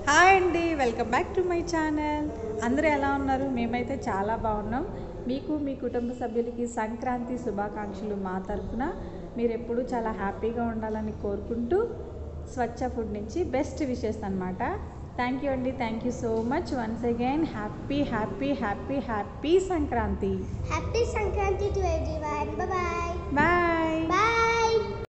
Hi అండి, welcome back to my channel. అందరూ ఎలా ఉన్నారు? మేమైతే చాలా బాగున్నాం. మీకు మీ కుటుంబ సభ్యులకి సంక్రాంతి శుభాకాంక్షలు మా తరఫున. మీరు ఎప్పుడూ చాలా హ్యాపీగా ఉండాలని కోరుకుంటూ స్వచ్ఛ ఫుడ్ నుంచి బెస్ట్ విషెస్ అనమాట. థ్యాంక్ యూ అండి, thank you so much once again. Happy happy happy happy Sankranti. Happy Sankranti to everyone. Bye bye. Bye. Bye.